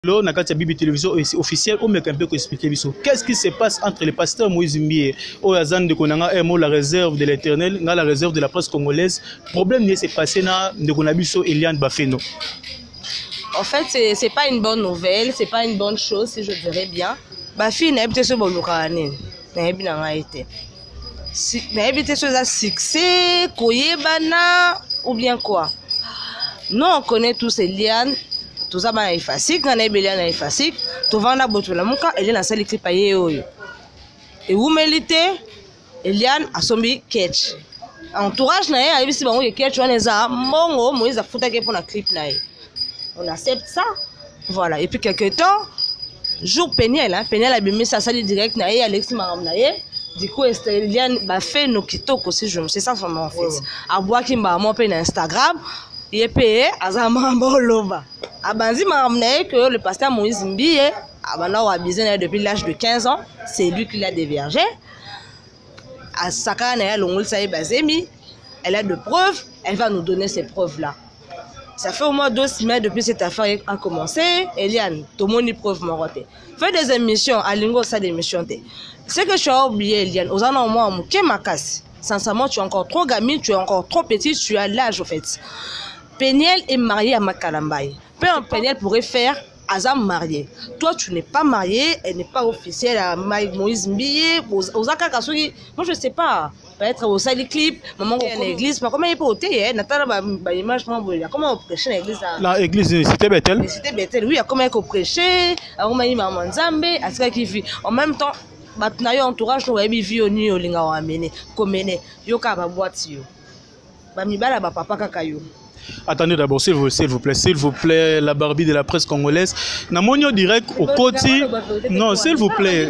Là, on a quand Bibi télévision officielle, on met un peu expliquer qu'est-ce qui se passe entre le pasteur Moïse Mbie au Azan de Konanga et la réserve de l'Éternel, la réserve de la presse congolaise. Problème n'est c'est passé na de Konabiso Eliane Bafeno. En fait, c'est pas une bonne nouvelle, c'est pas une bonne chose, si je dirais bien. Bafi n'a pas ce bon locané, n'a pas été. N'a pas été ce succès, koyebana ou bien quoi. Nous on connaît tous Eliane. Tout ça est facile, quand on est bien facile, tout va na botu la muka, Eliane a sali clip aye oyo. Et où mélite, Eliane a sombi catch. Entourage na ye a bisi bango ke catch wana za mongo Moïse a fouta ke pour la clip na ye. On accepte ça, voilà. Et puis quelques temps, jour Peniel, hein, Peniel a bimé sa sali direct na ye, Alexis Maram na ye. Du coup, Eliane a fait nos kitoko aussi, c'est ça son nom en fait. A boire qui m'a montré na Instagram. Il est payé à Zamamboloba. Abanzi m'a ramené que le pasteur Moïse Mbie, depuis l'âge de 15 ans, c'est lui qui l'a déviergé. À Sakana, elle a de preuves, elle va nous donner ces preuves-là. Ça fait au moins 2 semaines depuis cette affaire a commencé. Eliane, tout le monde y preuve mon côté. Fais des émissions, à Lingo, ça des émissions. Ce que je as oublié, Eliane, aux ans au moins, ma casse. Sincèrement, tu es encore trop gamine, tu es encore trop petite, tu as l'âge au fait. Peniel est marié à Makalambaye. Peniel pourrait faire Azam marié. Toi, tu n'es pas marié, elle n'est pas officielle à Moïse Mbie. Moi, je ne sais pas. Peut-être au sali clip, maman à l'église. Comment il peut ôter? Comment on prêche à l'église? L'église, c'était Bethel. C'était Bethel, oui. Comment il peut prêcher? En même temps, maintenant, entourage, nous avons vu au New Olinga ou amené. Comme yoka ba boîte yo. Ba mibala ba papa kakayo. Attendez d'abord, s'il vous plaît, la Barbie de la presse congolaise. Namonio direct au côté. Non, s'il vous plaît.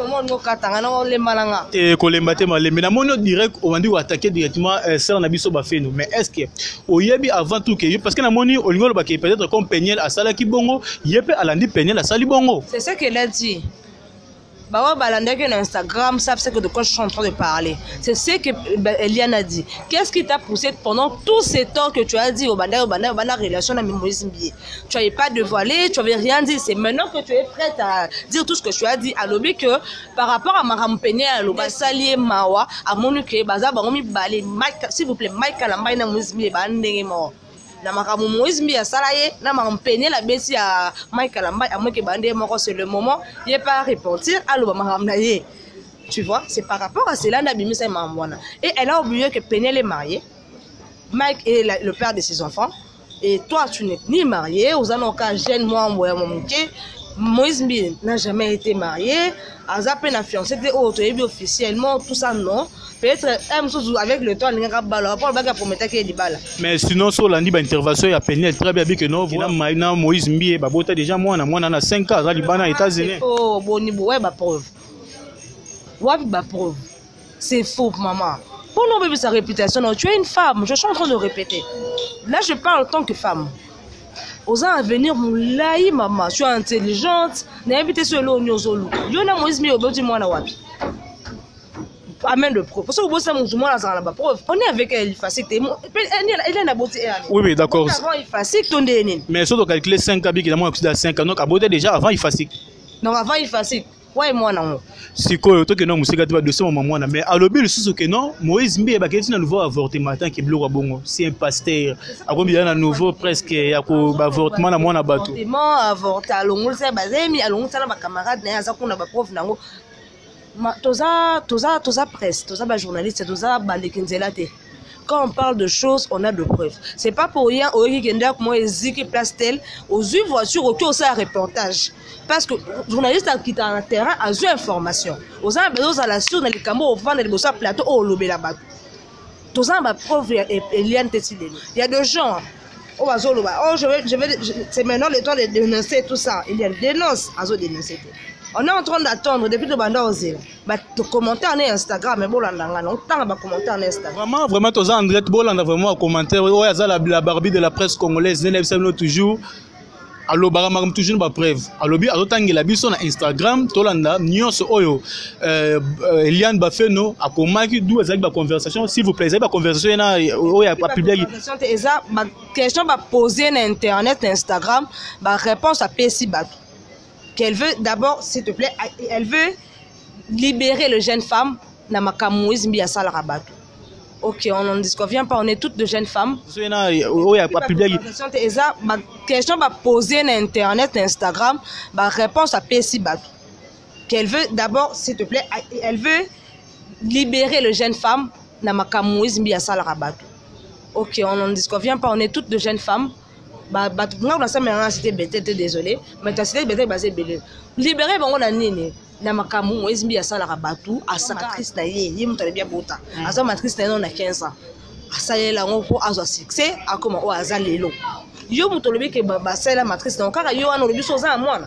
Et Kolembate Malé. Mais Namonio direct, on va dire attaquer directement Sœur Nabiso Bafeno. Mais est-ce que, au Yebi avant tout, parce que Namonio, au Lingolo, peut-être comme Peniel à Salaki Bongo, Yepe Alandi Peniel à Sali Bongo. C'est ce qu'elle a dit. Bah ouais, Instagram savent ce que de quoi je suis en train de parler. C'est ce que Eliane a dit. Qu'est-ce qui t'a poussé pendant tous ces temps que tu as dit au banda relation avec Moïse Mbie? Tu n'avais pas dévoilé, tu n'avais rien dit. C'est maintenant que tu es prête à dire tout ce que tu as dit. À l'objet que par rapport à Maram Peña, à l'objet Salié Mawa, à Monuke, Baza Baromi Balé, s'il vous plaît, Mike Kalambay na Moïse Mbie, Bandé mort. Na makamu Moïse Mbie a salaye na Maram Peña la besi à Mike Kalambay à moi que Bandé mort, c'est le moment il est pas à repentir à l'objet Maram Naye. Tu vois, c'est par rapport à cela Nabimisa Mamwana. Et elle a oublié que Peniel est marié. Mike est le père de ses enfants. Et toi, tu n'es ni marié. Aux anoka jeune moi mon Moïse Mbie n'a jamais été marié. Azapé n'a fiancé officiellement tout ça non. Peut-être avec le temps il n'y a pas promettre qu'il y ait des balles. Mais sinon sur l'andi intervention il y a Peniel très bien que non voilà maintenant Moïse Mbie babota déjà moi na 5 ans à Liban aux États-Unis. Oh bon niveau ouais ba preuve. Ouais ba preuve. C'est faux maman. Pour nous bébé sa réputation, tu es une femme, je suis en train de répéter. Là je parle en tant que femme. Osant à venir moulaï maman, tu es intelligente, n'invite sur l'eau nyozolu. Yona Moïse Mbie oboti moi na wapi. Amène de preuve. Parce que vous savez, on est avec elle, facile. Elle a beauté. Oui, d'accord. Avant, il facile, ton déni. Mais si on calcule 5 ans, il y a 5 ans, donc à beauté déjà avant, il facile. Non, avant, il facile. Ouais, moi, non. Si quoi, que non, monsieur Gatiba de ce moment, mais à l'objet, le sous que non, Moïse Mbie, il y a un nouveau avortement qui est bleu à Bongo. C'est un pasteur. À combien il y a un nouveau presque, il y a un avortement à mon abattu. Avortement, à l'ongol, c'est basé, mais à l'ongol, c'est ma camarade, il y a un prof, nango. Toza presse, toza journaliste, toza bandekinzelate. Quand on parle de choses, on a de preuves. C'est pas pour rien au Genda comment Eziki place tel aux yeux voitures au cœur ça reportage. Parce que journaliste qui est en terrain a eu information. Aux uns besoin à la sur les camos au vent des bossa plateau au lobé là-bas. Toza ma preuve Eliane Tessile. Il y a des gens oh c'est maintenant le temps de dénoncer tout ça. Il y a dénonce à dénoncer. On est en train d'attendre depuis le bandit osé. Commentaire en Instagram, mais bon, on t'a commentaire en Instagram. Vraiment, tous André Bolanda vraiment commentaire. Ouais, la Barbie de la presse congolaise, toujours. allo baramam toujours ba preuve alobi azotangela biso na Instagram tolanda nyonso oyo Eliane Bafeno akomaki d'où ezali ba conversation s'il vous plaît ezali ba conversation na oyo a publié eza ba question ba poser na internet na Instagram ba réponse à PC bato qu'elle veut d'abord s'il te plaît elle veut libérer le jeune femme na makamouiz mbi ya sala rabato. Ok, on n'en disconvient pas, on est toutes de jeunes femmes. Ma question va poser sur Internet, Instagram, ma réponse à PC Batou. Qu'elle veut d'abord, s'il te plaît, elle veut libérer les jeunes femmes dans ma camouise mbi asala rabatou. Ok, on n'en disconvient pas, on est toutes de jeunes femmes. C'était désolé, mais ta cité bête basée belé. Libérer bon on a nini. Na makamu mwezi mbi asala rabatu asamatrice na ye mutale bia bota asamatrice na non na 15 ans asalela ngoko azwa succès akoma o azalelo yo mutolobi ke ba sala matrice na kaka yo wana lobi soza mwana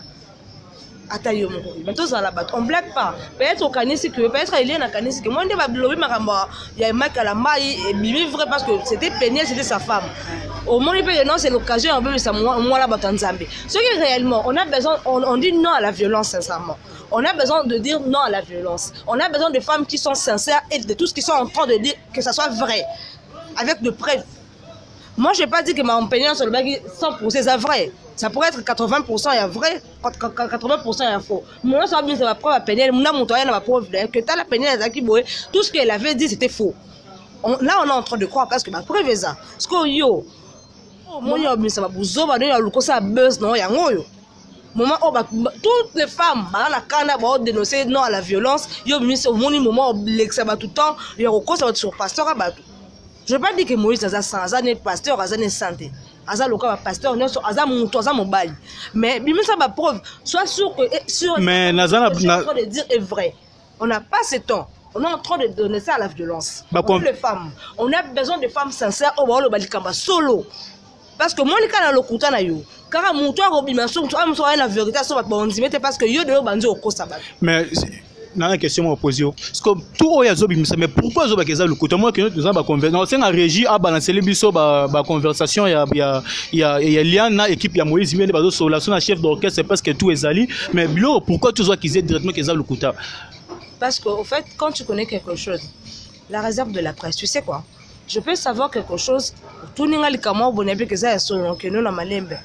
ata yo moko mais tous la bat on blague pas peut-être au kanisi que peut-être il est na kanisi que moi nde ba lobi makamba ya makala mai et bibi vrai parce que c'était Péniel, c'était sa femme. Au moins non c'est l'occasion un peu ça moi là batanzambe. Ce qui réellement on a besoin on dit non à la violence sincèrement. On a besoin de dire non à la violence. On a besoin de femmes qui sont sincères et de tout ce qu'ils sont en train de dire que ça soit vrai avec de preuves. Moi je n'ai pas dit que ma opinion sur le bac 100% c'est vrai. Ça pourrait être 80% est vrai, 80% est faux. Moi, ça va preuve à Péniel, mon montoyen va preuve que t'as la Péniel tout ce qu'elle avait dit c'était faux. Là on est en train de croire parce que ma preuve est ça. Ce que yo, moi yo ça va bouzo, bah yo le ça buzz non ya ngoyo. Moment toutes les femmes la cana va dénoncer non à la violence. Yo mis au moment l'exa tout le temps, yo ça va sur pasteur à batou. Je ne veux pas dire que Moïse est pasteur, est santé. Aza loka pasteur non aza monto aza mobali mais bimi ça ba preuve soit sûr que sur mais nazana de dire est vrai. On n'a pas ce temps. On est en train de donner ça à la violence. Les femmes, on a besoin de femmes sincères au balo balikamba solo. Parce que moi les kana lokuta na yo. Car mon toi robimaso tu as la vérité ça va on dit parce que yo de banzo au kosa ba. Mais dans la question moi posée parce que tout oyazo bimisa mais pourquoi zo bakeza lokuta moi que nous avons conversation c'est la régie a balancer les biso ba conversation il y a Eliane na équipe ya Moïse mais bazo solation na chef d'orchestre c'est parce que tout est ali mais bilo pourquoi tu dois qu'ils aient directement keza lokuta. Parce qu'au fait, quand tu connais quelque chose, la réserve de la presse, tu sais quoi? Je peux savoir quelque chose. Tout le monde a bonne que ça est que nous na malembe.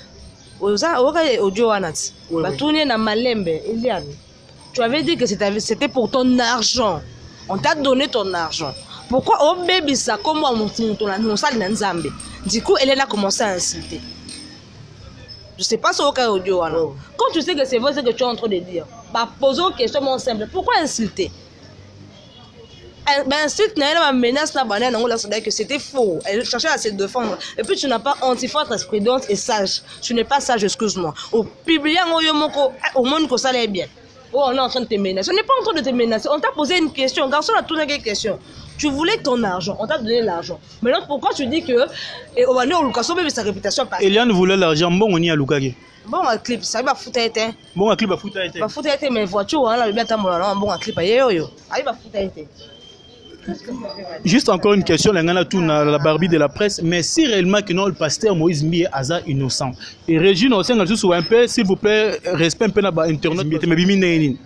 Oza audio anati. Ba tout na malembe, Eliane. Tu avais dit que c'était pour ton argent. On t'a donné ton argent. Pourquoi oh baby ça comme moi mon salle na Nzambe. Du coup, elle a commencé à insulter. Je sais pas sur aucun audio. Quand tu sais que c'est vrai ce que tu es en train de dire, bah, posons une question moins simple. Pourquoi insulter? Insulte, ma menace, que c'était faux. Elle cherchait à se défendre. Et puis tu n'as pas anti-force, prudente et sage. Tu n'es pas sage, excuse-moi. Au public, au monde que ça allait bien. Oh, on est en train de te menacer. On n'est pas en train de te menacer. On t'a posé une question. Garçon a tout une question. Tu voulais ton argent, on t'a donné l'argent. Maintenant, pourquoi tu dis que sa réputation passe? Eliane voulait l'argent, bon, on y a Lukage. Bon, un clip, ça va foutre été. Bon, un clip va foutre été. Va foutre été, mais voiture, on a bien bon, un clip, yo. Allez, va foutre été. Juste encore une question, la Barbie de la presse, mais si réellement que non, le pasteur Moïse Mbié Aza innocent. Et Régine, on s'est un peu, s'il vous plaît, respect un peu dans l'internet, mais bimi.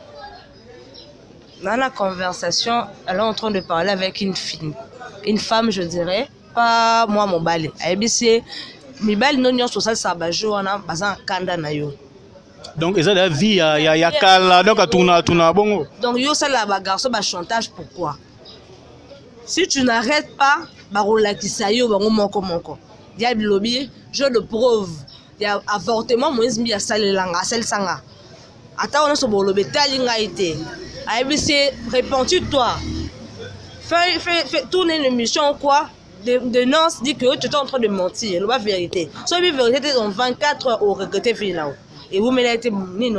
Dans la conversation, elle est en train de parler avec une fille, une femme, je dirais, pas moi, mon balai. ABC, mes balais non sur ça, ça va jouer en basant kanda na yo. Donc, ils ont la vie, il y a kala, donc à tourner bon. Donc, yo ça la garçon, bah chantage, pourquoi? Si tu n'arrêtes pas, bah on la qui ça yo, bah on manque. Il y a le lobby, je le prouve. Il y a avortement, moi, il y a salé langa, sel sanga. Attends, on a ce bon lobby, talinga été. ABC, réponds-tu-toi. Fais tourner une émission quoi de Nance dit que tu es en train de mentir. C'est la vérité. Soit la vérité, dans 24 heures au regretté là. Et vous me l'avez dit,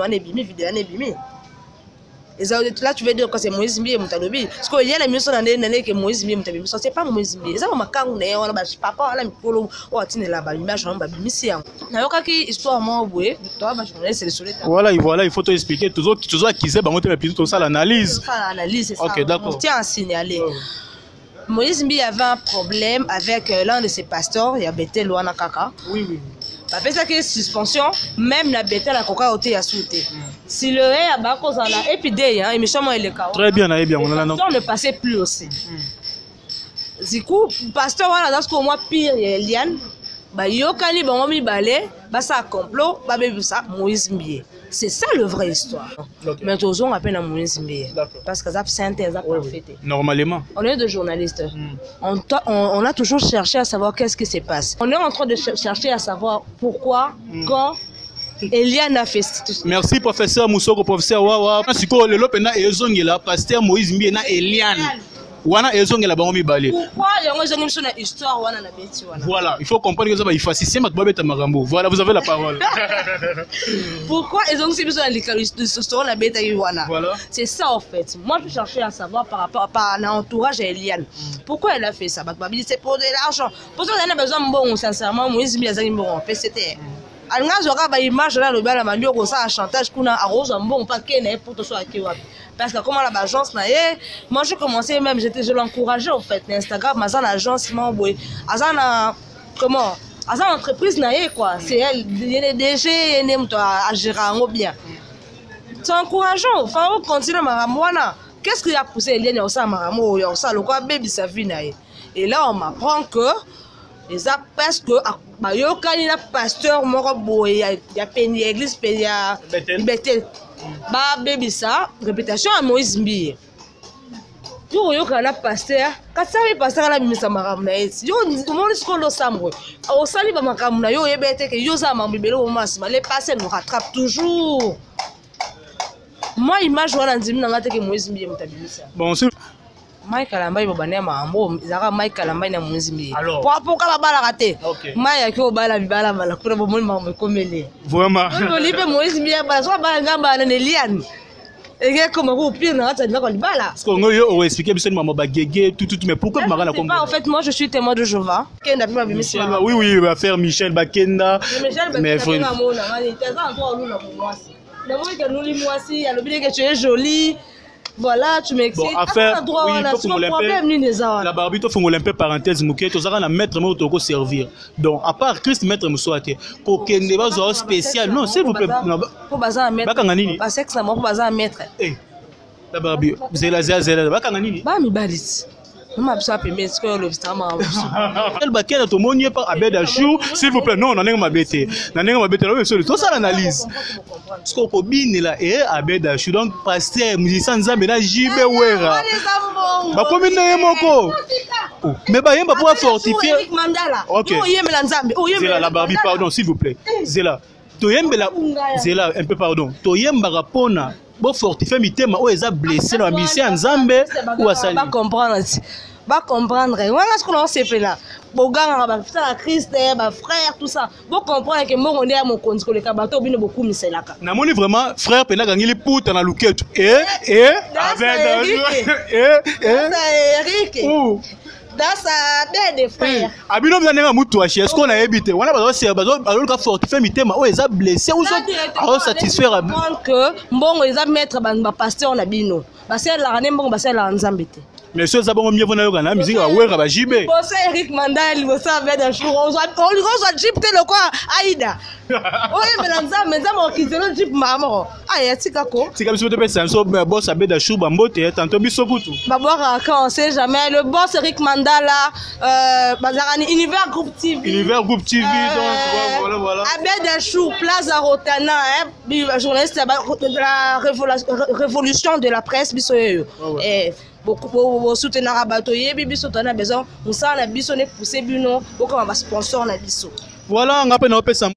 et là, tu veux dire que c'est Moïse Mbié Moutalobi. Parce qu'il y a la mission dans l'année que Moïse Mbié Moutalobi. Ce n'est pas Moïse Mbié. C'est ma carrière, on a papa, on a mis polo, on a tenu là-bas, on a mis ici. Il y a une histoire, moi, oui, toi, c'est le soleil. Voilà, il faut te expliquer. Toujours qui sait, on plutôt ça l'analyse. L'analyse, c'est ça. Ok, d'accord. On tient à signaler. Moïse Mbié avait un problème avec l'un de ses pasteurs, il y a Bethel Ouana Kaka. Oui. bapesa que suspension même na beta na koka ote ya soute si le a ba cause na épidémie hein émission moi le cas très bien na bien on a ne passait plus aussi du coup pasteur wana dans ce que moi pire Eliane ba yokani bango mibale ba sa complot ba bebisa Moïse Mbié. C'est ça le vrai histoire. Okay. Mais tous on appelle à Moïse Mbié parce que ça synthèse a parfait. Normalement. On est des journalistes. On a toujours cherché à savoir qu'est-ce qui se passe. On est en train de chercher à savoir pourquoi, quand Eliane a fait. Merci professeur Moussoko, professeur Wawa. Siko lelo pena ezongela pasteur Moïse Mbié na Eliane. Wana ezongela bango mibale. Pourquoi yango ezongi biso na histoire wana na beti wana. Voilà, il faut comprendre que ça va effacer ma babeta marambo. Voilà, vous avez la parole. Pourquoi ezongi biso na l'histoire na beti wana. Voilà. C'est ça en fait. Moi je cherchais à savoir par rapport à l'entourage à Eliane. Pourquoi elle a fait ça? Babi c'est pour de l'argent. Pour ça on a besoin bon sincèrement Moïse Mbié azangi bon PCT. Alnga zoka ba image là le bala mandio ko ça chantage kuna arrose bon pas kene pour to so akiwa. Parce que comme à l'agence, moi je commençais même, je l'encourageais en fait. Instagram, à l'agence, comment? À l'entreprise, quoi. C'est elle, il y a des DG, il y a à gérer bien. C'est encourageant. Enfin, on continue à Maramouana. Qu'est-ce qui a poussé Eliane à ça, Maramou, à ça, le quoi, baby, ça vit. Et là, on m'apprend que les a parce que il y a un pasteur, il y a une église, il y a Bethel. Ba baby ça réputation à Moïse Mbié yo yo kana pasteur ka sali pasteur la bimisa makambo na eti yo monde ce qu'on le sambre au sali ba makambo na yo yebete ke yo za mambibelo masima les pasteurs nous rattrapent toujours moi image wana ndimi na ngate ke Moïse Mbié mutabimisa bon c'est Mike Alambai bobane mambo zaka Mike Alambai na Moïse Mbié pour ka bala raté Maya ki obala bibala mala kuna bomoni mambo komele vraiment on lipe Moïse Mbié ba so ba ngamba na Eliane et comment vous pire na ngata ndako libala parce que ngoyo o expliquer biso maman ba gege tout mais pourquoi mara na kombo en fait moi je suis témoin de Jéhovah kenda bima bimisa oui va faire Michel Bakenda mais vraiment mona ngani teza ndo oluna mwasi na moi que nous li mwasi alobile que tu es jolie. Voilà, tu m'excites. Bon, affaire, la barbito faut l'olympe parenthèse mouké, tu as un maître mais tu servir. Donc à part Christ maître moussouate, pour qu'il ne va spécial. Non, s'il vous plaît. Pour bazar maître. Parce que ça moi pour bazar maître. Eh. La barbio, zela. Ba kanganini. Ba mi balit. On m'a besoin de payer ce que l'obstacle. Quel baquet de monier par Abed Achou, s'il vous plaît. Non, on n'a pas bêté. On n'a pas bêté. Tout ça l'analyse. Ce qu'on peut bien là et Abed Achou donc pasteur musicien Nzambe na JB Wera. Ba combien de moko? Mais ba yemba pour fortifier. OK. Zela la Barbie pardon s'il vous plaît. Zela. Toyembela Zela un peu pardon. Toyemba rapona. Bon fortifier mitema o eza blessé na mission Nzambe ou asali. Pas comprendre. Pas comprendre. Voilà ce qu'on sait là. Boganga ba fita Christ ba frère tout ça. Bon comprendre que mon on est à mon compte que le kabato bino beaucoup miselaka. Na moni vraiment frère pena gangili puta na luketu. Avec Eric. Dans sa belle frère. Abino bien mutu achi est-ce qu'on a évité wana bazo ka fortifier mitema o eza blessé ou ça satisfaire que mbongo eza mettre ba pasteur na bino. Ba c'est la rané mbongo ba c'est la Nzambe te. Mais ce zabongo mieux vona yoka na musique wa wera ba jibe. Pour ça Eric Mandal vous savez d'un jour on soit jeep te le quoi Aïda. Oui mais Nzambe qui te jeep mama. Ah ya tikako. Tika biso te pesa so boss abeda chou bambote tantôt biso kutu. Ba boire quand on sait jamais le boss Eric Mandala bazarani Univers Group TV. Univers Group TV donc voilà. Abeda chou Plaza Rotana journaliste de la révolution de la presse biso et beaucoup soutenir abato yebi biso tona besoin musala biso ne pousser bino beaucoup ba sponsor na biso. Voilà on appelle